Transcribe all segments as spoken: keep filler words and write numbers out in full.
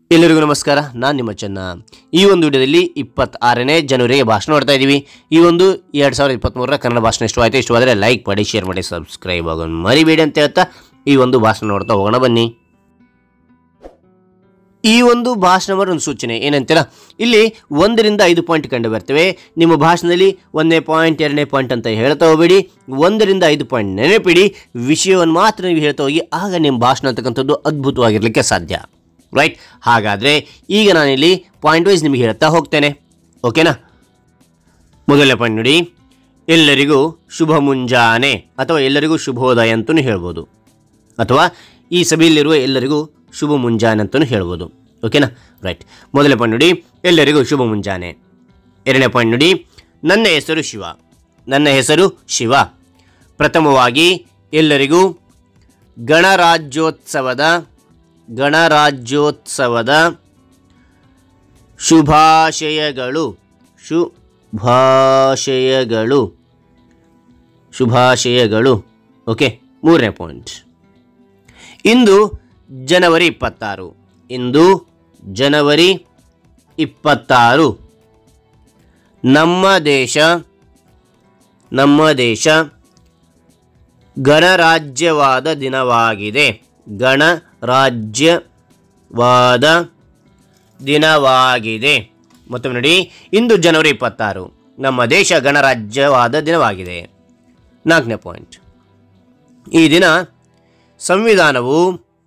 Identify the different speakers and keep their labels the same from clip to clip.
Speaker 1: ಎಲ್ಲರಿಗೂ ನಮಸ್ಕಾರ, ನಾನು ನಿಮ್ಮ ಚೆನ್ನ. ಈ ಒಂದು ವಿಡಿಯೋದಲ್ಲಿ ಇಪ್ಪತ್ತಾರನೇ ಜನವರಿಗೆ ಭಾಷಣ ನೋಡ್ತಾ ಇದ್ದೀವಿ. ಈ ಒಂದು ಎರಡು ಸಾವಿರದ ಇಪ್ಪತ್ತ್ಮೂರರ ಕನ್ನಡ ಭಾಷಣ ಇಷ್ಟವಾಯಿತು. ಇಷ್ಟವಾದರೆ ಲೈಕ್ ಮಾಡಿ, ಶೇರ್ ಮಾಡಿ, ಸಬ್ಸ್ಕ್ರೈಬ್ ಆಗೋದು ಮರಿಬೇಡಿ ಅಂತ ಹೇಳ್ತಾ ಈ ಒಂದು ಭಾಷಣ ನೋಡ್ತಾ ಹೋಗೋಣ ಬನ್ನಿ. ಈ ಒಂದು ಭಾಷಣದ ಒಂದು ಸೂಚನೆ ಏನಂತೀರ, ಇಲ್ಲಿ ಒಂದರಿಂದ ಐದು ಪಾಯಿಂಟ್ ಕಂಡು ಬರ್ತವೆ. ನಿಮ್ಮ ಭಾಷಣದಲ್ಲಿ ಒಂದನೇ ಪಾಯಿಂಟ್ ಎರಡನೇ ಪಾಯಿಂಟ್ ಅಂತ ಹೇಳ್ತಾ ಹೋಗಬೇಡಿ. ಒಂದರಿಂದ ಐದು ಪಾಯಿಂಟ್ ನೆನಪಿಡಿ, ವಿಷಯವನ್ನು ಮಾತ್ರ ನೀವು ಹೇಳ್ತಾ ಹೋಗಿ. ಆಗ ನಿಮ್ಮ ಭಾಷಣ ಅಂತಕ್ಕಂಥದ್ದು ಅದ್ಭುತವಾಗಿರಲಿಕ್ಕೆ ಸಾಧ್ಯ. ರೈಟ್, ಹಾಗಾದರೆ ಈಗ ನಾನಿಲ್ಲಿ ಪಾಯಿಂಟ್ ವೈಸ್ ನಿಮಗೆ ಹೇಳ್ತಾ ಹೋಗ್ತೇನೆ. ಓಕೆನಾ? ಮೊದಲನೇ ಪಾಯಿಂಟ್ ನೋಡಿ, ಎಲ್ಲರಿಗೂ ಶುಭ ಮುಂಜಾನೆ ಅಥವಾ ಎಲ್ಲರಿಗೂ ಶುಭೋದಯ ಅಂತಲೂ ಹೇಳ್ಬೋದು, ಅಥವಾ ಈ ಸಭೆಯಲ್ಲಿರುವ ಎಲ್ಲರಿಗೂ ಶುಭ ಮುಂಜಾನೆ ಅಂತಲೂ ಹೇಳ್ಬೋದು. ಓಕೆನಾ? ರೈಟ್, ಮೊದಲನೇ ಪಾಯಿಂಟ್ ನೋಡಿ, ಎಲ್ಲರಿಗೂ ಶುಭ ಮುಂಜಾನೆ. ಎರಡನೇ ಪಾಯಿಂಟ್ ನೋಡಿ, ನನ್ನ ಹೆಸರು ಶಿವ. ನನ್ನ ಹೆಸರು ಶಿವ. ಪ್ರಥಮವಾಗಿ ಎಲ್ಲರಿಗೂ ಗಣರಾಜ್ಯೋತ್ಸವದ ಗಣರಾಜ್ಯೋತ್ಸವದ ಶುಭಾಶಯಗಳು ಶುಭಾಶಯಗಳು ಶುಭಾಶಯಗಳು ಓಕೆ. ಮೂರನೇ ಪಾಯಿಂಟ್, ಇಂದು ಜನವರಿ ಇಪ್ಪತ್ತಾರು. ಇಂದು ಜನವರಿ ಇಪ್ಪತ್ತಾರು ನಮ್ಮ ದೇಶ ನಮ್ಮ ದೇಶ ಗಣರಾಜ್ಯವಾದ ದಿನವಾಗಿದೆ. ಗಣರಾಜ್ಯವಾದ ದಿನವಾಗಿದೆ. ಮತ್ತೊಮ್ಮೆ ನೋಡಿ, ಇಂದು ಜನವರಿ ಇಪ್ಪತ್ತಾರು ನಮ್ಮ ದೇಶ ಗಣರಾಜ್ಯವಾದ ದಿನವಾಗಿದೆ. ನಾಲ್ಕನೇ ಪಾಯಿಂಟ್, ಈ ದಿನ ಸಂವಿಧಾನವು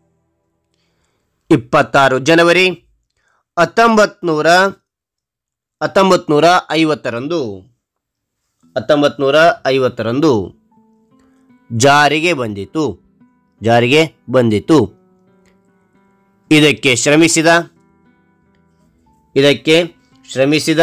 Speaker 1: ಇಪ್ಪತ್ತಾರು ಜನವರಿ ಹತ್ತೊಂಬತ್ತು ನೂರ ಹತ್ತೊಂಬತ್ತು ನೂರ ಐವತ್ತರಂದು ಹತ್ತೊಂಬತ್ತು ನೂರ ಐವತ್ತರಂದು ಜಾರಿಗೆ ಬಂದಿತು ಜಾರಿಗೆ ಬಂದಿತು ಇದಕ್ಕೆ ಶ್ರಮಿಸಿದ ಇದಕ್ಕೆ ಶ್ರಮಿಸಿದ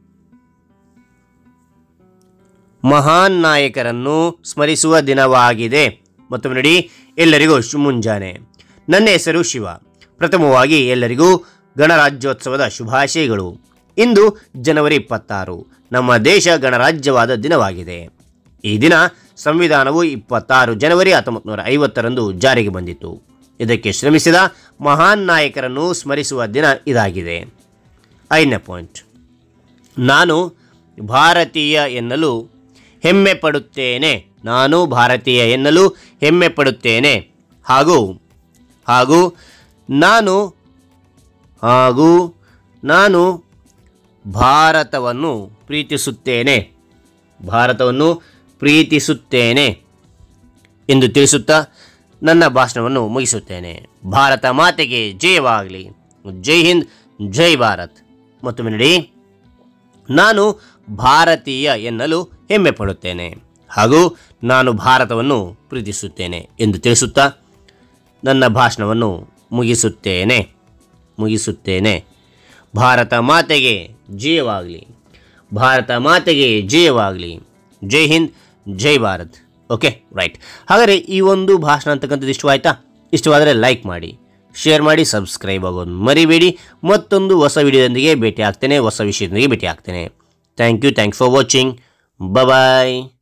Speaker 1: ಮಹಾನ್ ನಾಯಕರನ್ನು ಸ್ಮರಿಸುವ ದಿನವಾಗಿದೆ. ಮತ್ತೊಮ್ಮೆ ನೋಡಿ, ಎಲ್ಲರಿಗೂ ಶುಭ ಮುಂಜಾನೆ. ನನ್ನ ಹೆಸರು ಶಿವ. ಪ್ರಥಮವಾಗಿ ಎಲ್ಲರಿಗೂ ಗಣರಾಜ್ಯೋತ್ಸವದ ಶುಭಾಶಯಗಳು. ಇಂದು ಜನವರಿ ಇಪ್ಪತ್ತಾರು ನಮ್ಮ ದೇಶ ಗಣರಾಜ್ಯವಾದ ದಿನವಾಗಿದೆ. ಈ ದಿನ ಸಂವಿಧಾನವು ಇಪ್ಪತ್ತಾರು ಜನವರಿ ಹತ್ತೊಂಬತ್ತು ನೂರ ಐವತ್ತರಂದು ಜಾರಿಗೆ ಬಂದಿತು. ಇದಕ್ಕೆ ಶ್ರಮಿಸಿದ ಮಹಾನ್ ನಾಯಕರನ್ನು ಸ್ಮರಿಸುವ ದಿನ ಇದಾಗಿದೆ. ಐದನೇ ಪಾಯಿಂಟ್, ನಾನು ಭಾರತೀಯ ಎನ್ನಲು ಹೆಮ್ಮೆ ಪಡುತ್ತೇನೆ. ನಾನು ಭಾರತೀಯ ಎನ್ನಲು ಹೆಮ್ಮೆ ಪಡುತ್ತೇನೆ ಹಾಗೂ ಹಾಗೂ ನಾನು ಹಾಗೂ ನಾನು ಭಾರತವನ್ನು ಪ್ರೀತಿಸುತ್ತೇನೆ ಭಾರತವನ್ನು ಪ್ರೀತಿಸುತ್ತೇನೆ ಎಂದು ತಿಳಿಸುತ್ತಾ ನನ್ನ ಭಾಷಣವನ್ನು ಮುಗಿಸುತ್ತೇನೆ. ಭಾರತ ಮಾತೆಗೆ ಜಯವಾಗಲಿ. ಜೈ ಹಿಂದ್, ಜೈ ಭಾರತ್. ಮತ್ತೊಮ್ಮೆ ನೋಡಿ, ನಾನು ಭಾರತೀಯ ಎನ್ನಲು ಹೆಮ್ಮೆ ಪಡುತ್ತೇನೆ ಹಾಗೂ ನಾನು ಭಾರತವನ್ನು ಪ್ರೀತಿಸುತ್ತೇನೆ ಎಂದು ತಿಳಿಸುತ್ತಾ ನನ್ನ ಭಾಷಣವನ್ನು ಮುಗಿಸುತ್ತೇನೆ ಮುಗಿಸುತ್ತೇನೆ ಭಾರತ ಮಾತೆಗೆ ಜಯವಾಗಲಿ. ಭಾರತ ಮಾತೆಗೆ ಜಯವಾಗಲಿ. ಜೈ ಹಿಂದ್, ಜೈ ಭಾರತ್. Okay, right. ಹಾಗಾದರೆ ಈ ಒಂದು ಭಾಷಣ ಅಂತಕ್ಕಂಥದ್ದು ಇಷ್ಟವಾಯ್ತಾ? ಇಷ್ಟವಾದರೆ ಲೈಕ್ ಮಾಡಿ, ಶೇರ್ ಮಾಡಿ, ಸಬ್ಸ್ಕ್ರೈಬ್ ಆಗೋದು ಮರಿಬೇಡಿ. ಮತ್ತೊಂದು ಹೊಸ ವಿಡಿಯೋದೊಂದಿಗೆ ಭೇಟಿ ಆಗ್ತೇನೆ, ಹೊಸ ವಿಷಯದೊಂದಿಗೆ ಭೇಟಿ ಆಗ್ತೇನೆ. Thank you thanks for watching. Bye.